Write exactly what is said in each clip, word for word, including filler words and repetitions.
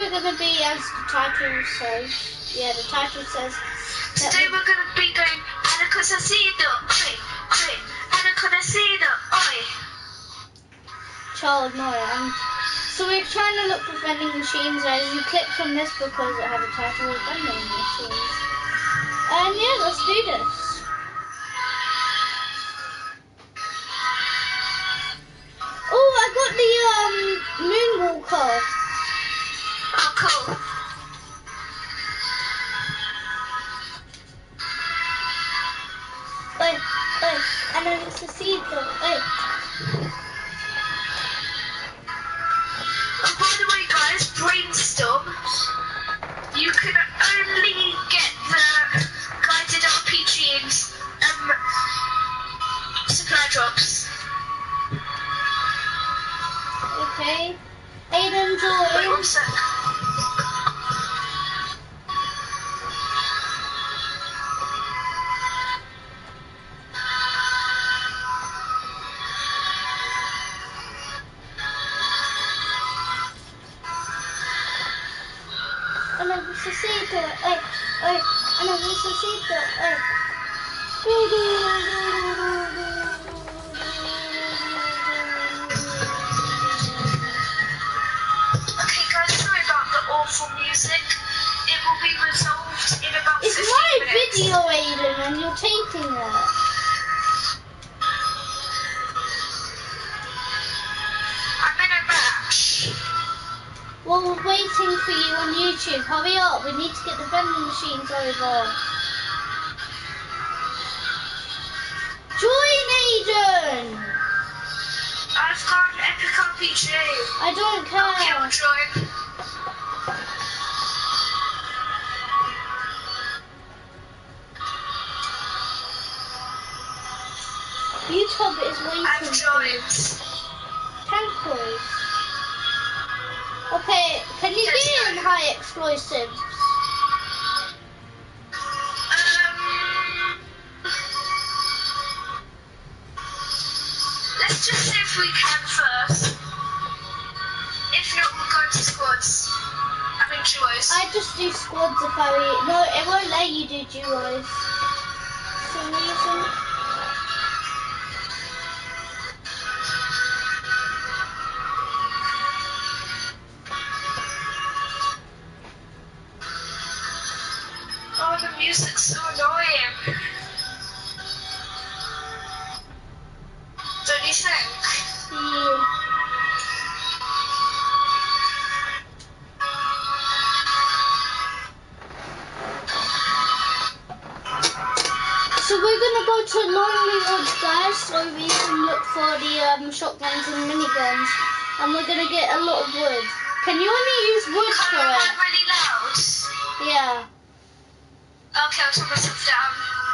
we're going to be, as the title says, yeah, the title says... Today we're going to be going, Ana conocido, oi, oi, Ana conocido, oi. Child, no, um, so we're trying to look for vending machines, as you clicked on this because it had a title of vending machines. And yeah, let's do this. Oh, I got the um, Moonwalker. Oh, cool. Oi, oi, Ana necesito, oi. And by the way, guys, Brainstorm, you can only get the guided R P Gs um, supply drops. Okay. Aiden, join. Wait one sec. Ana necesito, oi, oi, Ana necesito, oi. Do, do, do, do, do. Okay, guys, sorry about the awful music. It will be resolved in about It's fifteen my minutes. video, Aiden, and you're taking it. I'm in a match. Well, we're waiting for you on YouTube. Hurry up, we need to get the vending machines over. Join, Aiden! I've got an epic R P G. I don't Okay, I'll care. join. YouTube is I've waiting for you. joined. Temporary. Okay, can you Yes, get in sir. high explosives? Um, let's just see if we can first. If not, we'll go into squads. I mean duos. I just do squads if I... No, it won't let you do duos. For some reason. Oh, the music's so annoying. Don't you think? Yeah. So we're gonna go to Lonely Woods, guys, so we can look for the um, shotguns and miniguns, and we're gonna get a lot of wood. Can you only use wood for Am I it? really loud? Yeah. Okay, I'll turn myself down.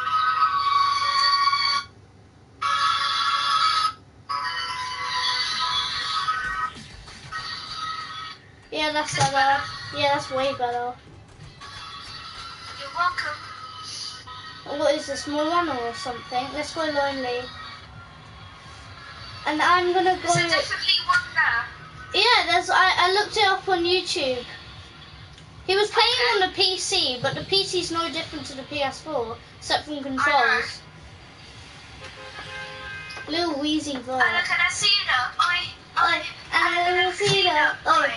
Yeah, that's Is this better. Yeah, that's way better. You're welcome. What is this, Moana or something? Let's go Lonely. And I'm gonna go... Is there definitely one there? Yeah, there's. I, I looked it up on YouTube. He was playing Okay. on the P C, but the P C's no different to the P S four, except from controls. Little wheezy voice. Ana conocido, oi, oi. Ana conocido, oi.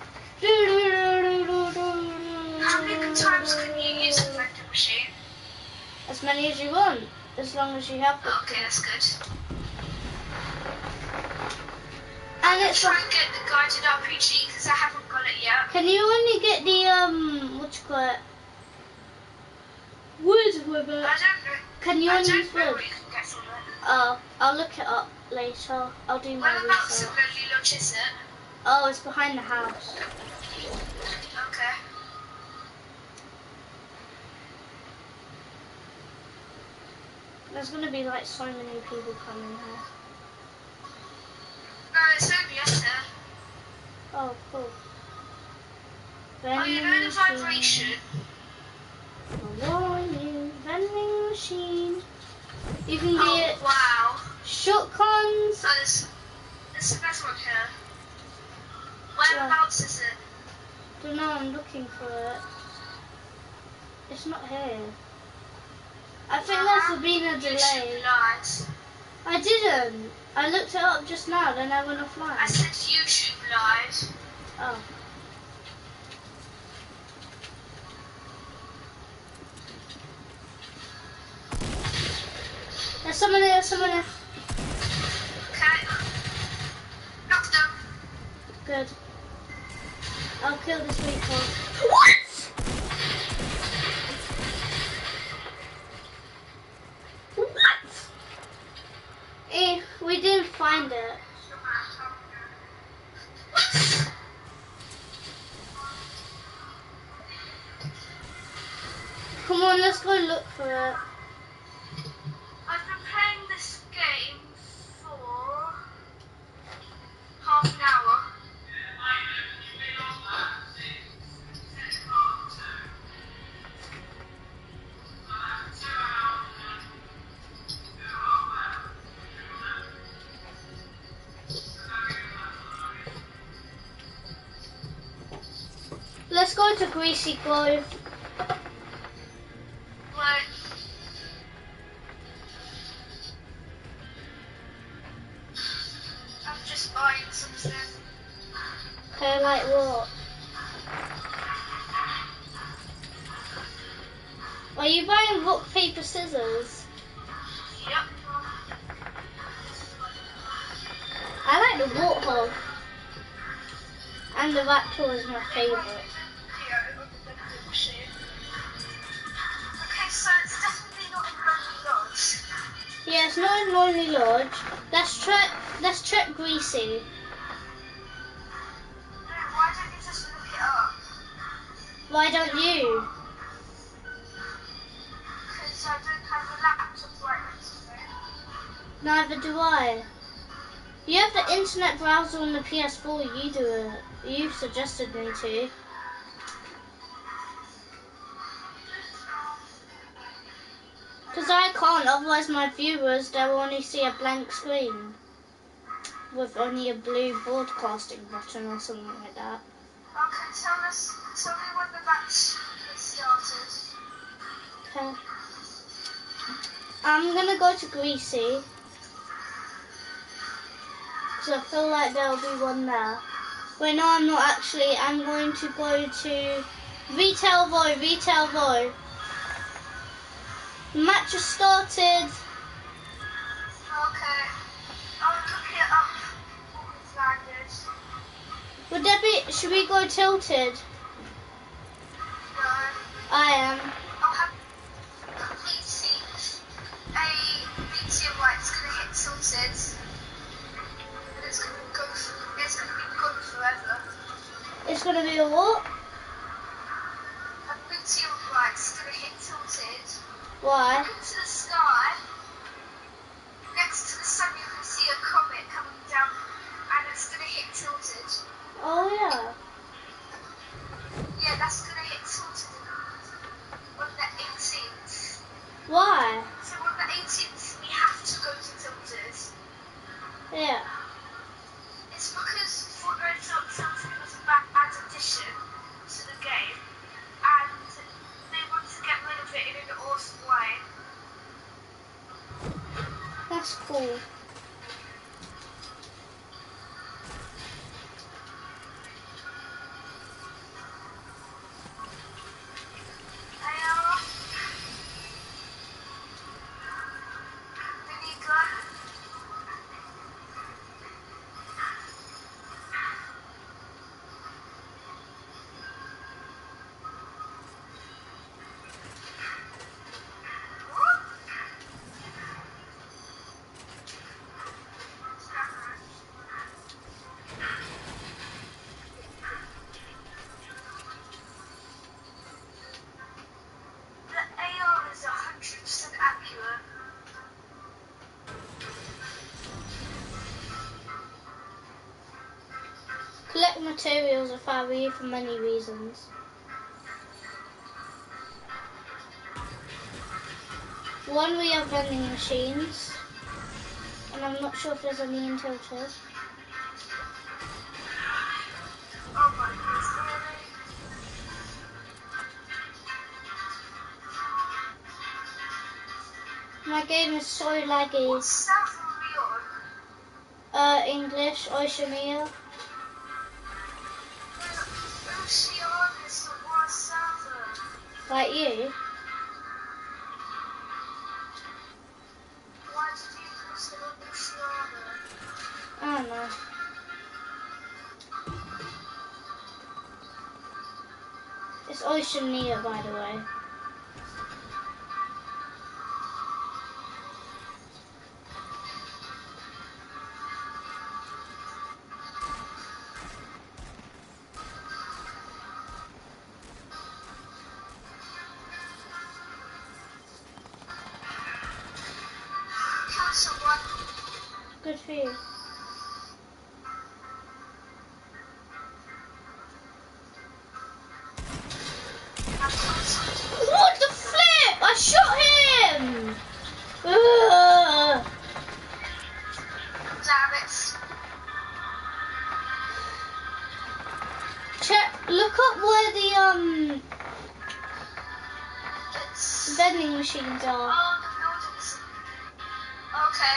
How many times can you use a vending machine? As many as you want, as long as you have them. Okay, that's good. And it's Try like, and get the guided R P G because I haven't got it yet. can you only get the um, what you call it? Wood with it. I don't know. Can you I only don't use know wood? what you can get from it. Oh, I'll look it up later. I'll do my Whereabouts in research. Lonely Lodge is it? Oh, it's behind the house. Okay. There's gonna be like so many people coming here. No, it's only us here. Oh, cool. Oh, you know the vibration? Warning, vending machine. You can Oh, get wow. shotguns. Oh, there's, there's another one here. Whereabouts is it? Don't know, I'm looking for it. It's not here. I think there's been a delay. I didn't. I looked it up just now, then I went offline. I said YouTube live. Oh. There's someone there, there's someone there. Okay. Knocked them. Good. I'll kill this weak What? What? Eh, we didn't find it. What? Come on, let's go look for it. I've been playing this game for half an hour. Let's go to Greasy Grove. Right. I'm just buying something. Okay, like what? Are you buying rock, paper, scissors? Yep. I like the warthog. And the raptor is my favourite. Okay, so it's definitely not in Lonely Lodge. Yeah, it's not in Lonely Lodge. Let's check, let's check Greasy. No, why don't you just look it up? Why don't you? Because I don't have a laptop right next to me. Neither do I. You have the internet browser on the P S four, you do it. You suggested me to. Because I can't, otherwise my viewers, they'll only see a blank screen. With only a blue broadcasting button or something like that. Okay, tell us, tell me when the match has started. Okay. I'm gonna go to Greasy. Because I feel like there'll be one there. Wait, no, I'm not actually. I'm going to go to Retail Void, Retail Void. Match has started. Okay. I'll look it up before it's landed. Would there be, should we go Tilted? No. I am. I'll have complete seat. A meteorite's gonna hit Tilted. And it's gonna go for, it's gonna be gone forever. It's going to be a what? A meteorite's gonna hit Tilted. Why? Look into the sky. Next to the sun you can see a comet coming down and it's gonna hit Tilted. Oh yeah. Yeah, that's gonna hit Tilted on the eighteenth. Why? So on the eighteenth we have to go to Tilted. Yeah. It's because Fortnite Tilted was a bad, bad addition to the game and they want to get rid of it in an awesome way. That's cool. Collect materials of our read for many reasons. One, we have vending machines, and I'm not sure if there's any in Tilted. Oh my goodness, really? My game is so laggy. What server are we on? Uh, English, Oceania. Oceania is the worst server. Like you? Why did you post it on Oceania? I don't know. It's Oceania, by the way. Kill someone. Good for you. What the flip? I shot him! Ugh. Damn it. Check, look up where the um It's... vending machines are. Oh, the buildings. Okay.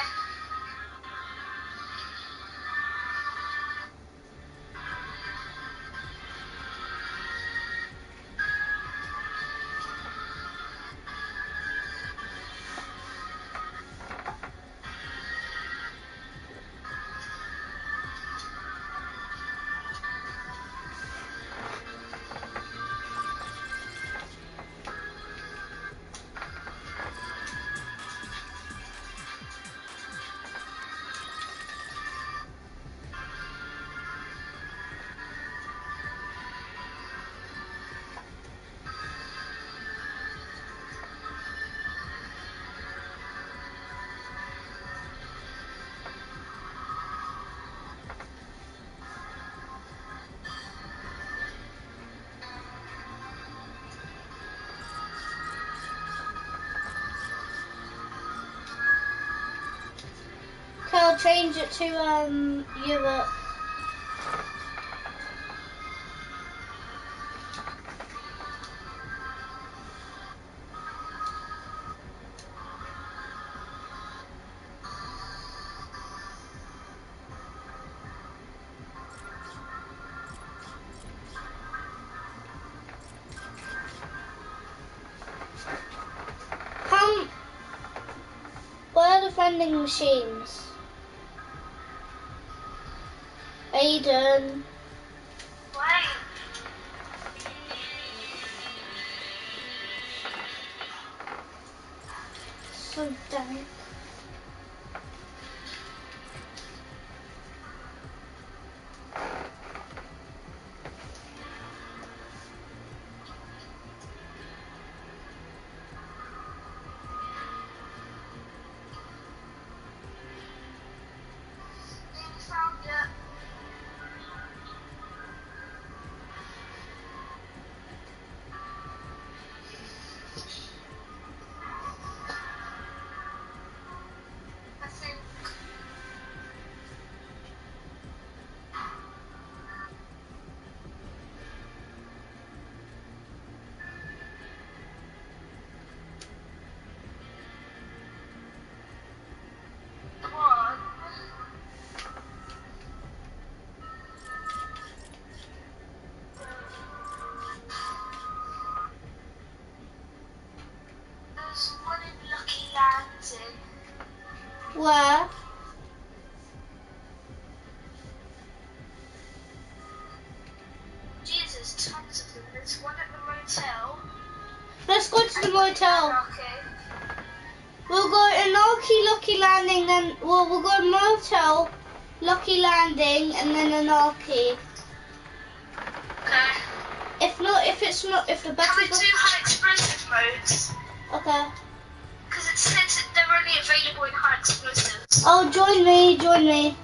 Okay, I'll change it to um Europe. Come. Where are the vending machines? Aiden. Wait. So dank. Nearly found it. I think. One. There's one in Lucky Landing. Where? Jesus, tons of them. There's one at the motel. Let's go to the motel. Okay. We'll go to Anarchy, Lucky Landing, then well, we'll go to motel, Lucky Landing, and then Anarchy. Okay. If not, if it's not, if the Can battle. we do high explosive modes? Okay. Because it says that they're only available in high explosives. Oh, join me, join me.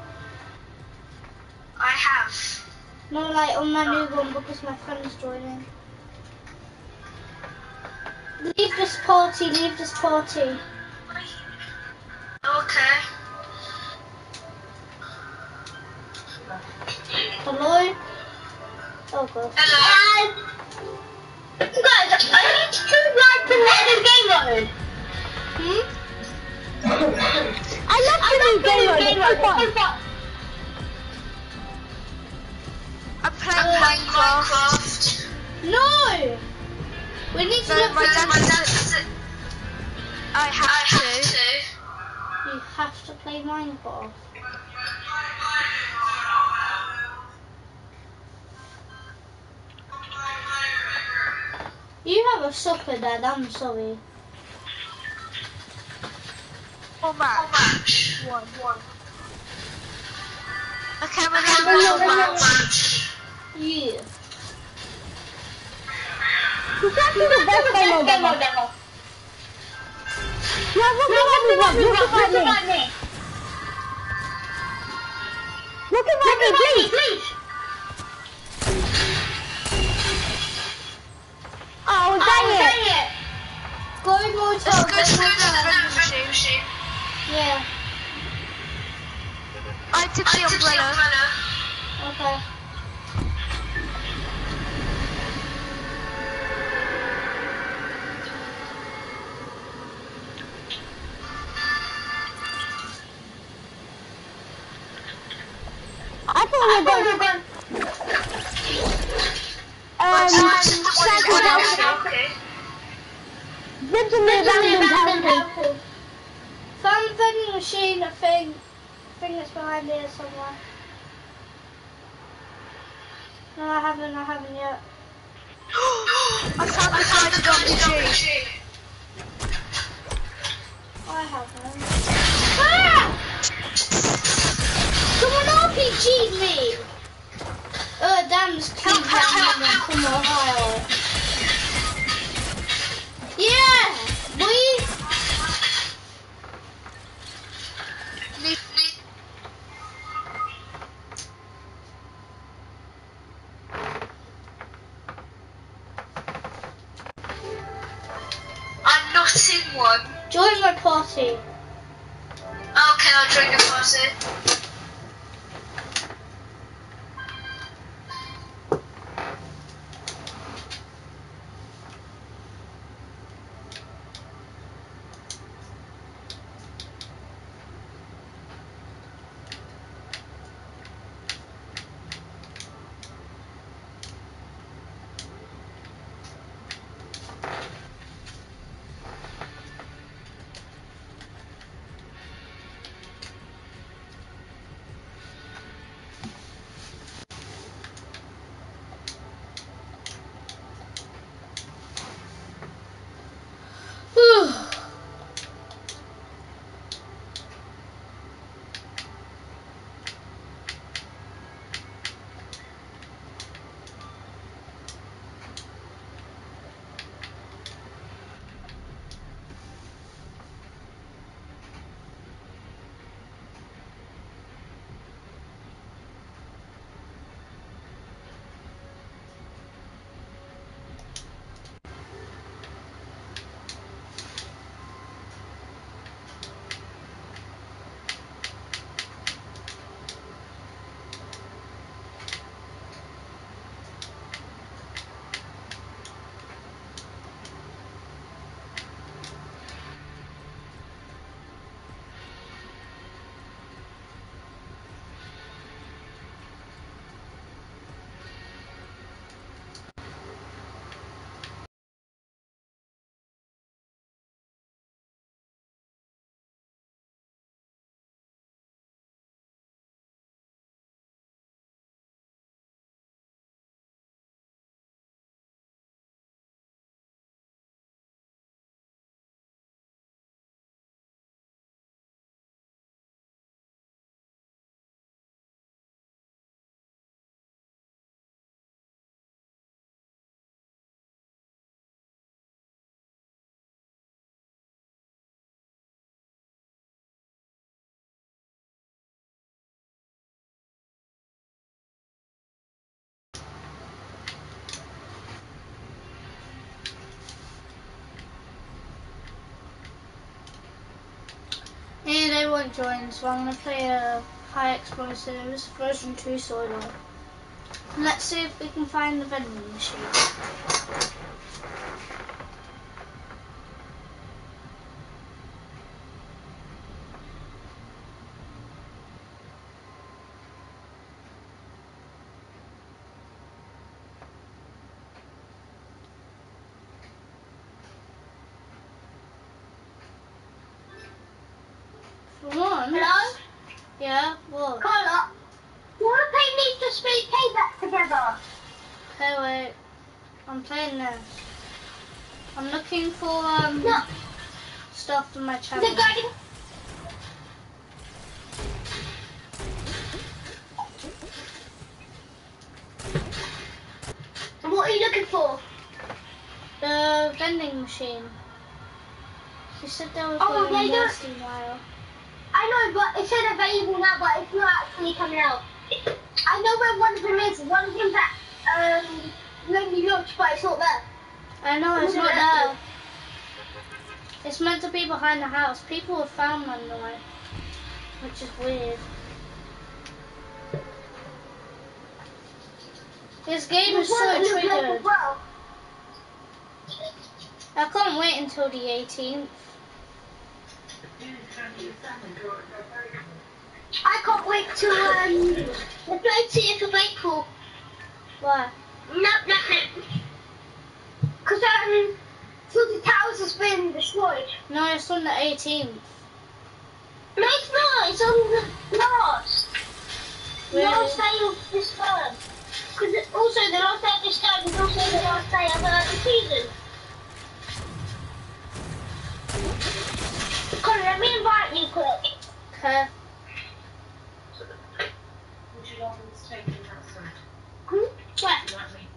I have. No, like on my new one because my friend's joining. Leave this party, leave this party. Okay. Hello? Oh god. Hello. Guys, I need to like the next game mode. Hmm? Minecraft. I'm playing Minecraft. No! We need to No, look my for dad my says it. I have I have to. to. You have to play Minecraft. You have a soccer dad, I'm sorry. Or match. Match. One. One. Okay, we're Okay, going we're to gonna match. match. Yeah. This is actually the best game mode ever. Now look at what we want. Look at me. Look at me, please. please. Oh, dang it. Dang it. Go more Let's time. go to the vending machine. Yeah. I took the umbrella. Okay. I thought we were going. Um, cycle down. This is the abandoned house. Found the vending machine, I think. I think it's behind here somewhere. No, I haven't, I haven't yet. I found the guided R P G. I haven't. Ah! Someone R P G'd me! Oh, damn, this key down from Ohio. Yeah! Boy! Need, need. I'm not in one. Join my party. Okay, I'll join the party. And they won't join, so I'm going to play a high explosives version two solo. Let's see if we can find the vending machine. For once. Hello? Yeah, what? Carla, you want to play Need for Speed Payback together? Okay, wait. I'm playing this. I'm looking for um No. stuff on my The channel. guy. What are you looking for? The vending machine. She said there was Oh, one they in don't- Western Mile. I know, but it said available now, but it's not actually coming out. I know where one of them is. One of them's at um, Lonely Lodge, but it's not there. I know, it's Look not at that. there. It's meant to be behind the house. People have found one though, which is weird. This game There's is one so that looks like triggered. as well. I can't wait until the eighteenth. I can't wait till um, the thirtieth of April. Why? No, nothing. Because um, Tilted Towers has been destroyed. No, it's on the eighteenth. No, it's not. It's on the last. Really? Last day of this term. Because also the last day of this term is also the last day of uh, the season. Colin, let me invite you quick. Okay. Would you like me to take him outside? Hmm? Where? Would you like me?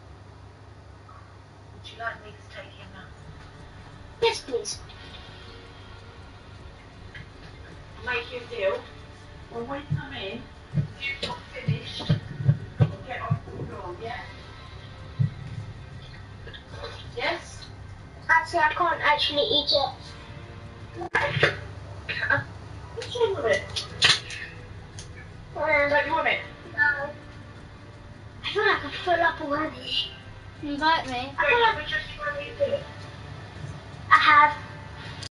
Would you like me to take him outside? Yes, please. I'll make you a deal. When we come in, if you've not finished, we'll get off the floor, yeah? Yes? Actually, I can't actually eat it. What's wrong with it? Uh, Don't you want it? no. I feel like I'm full up already. Invite me. I feel like we just want you to do it. I have.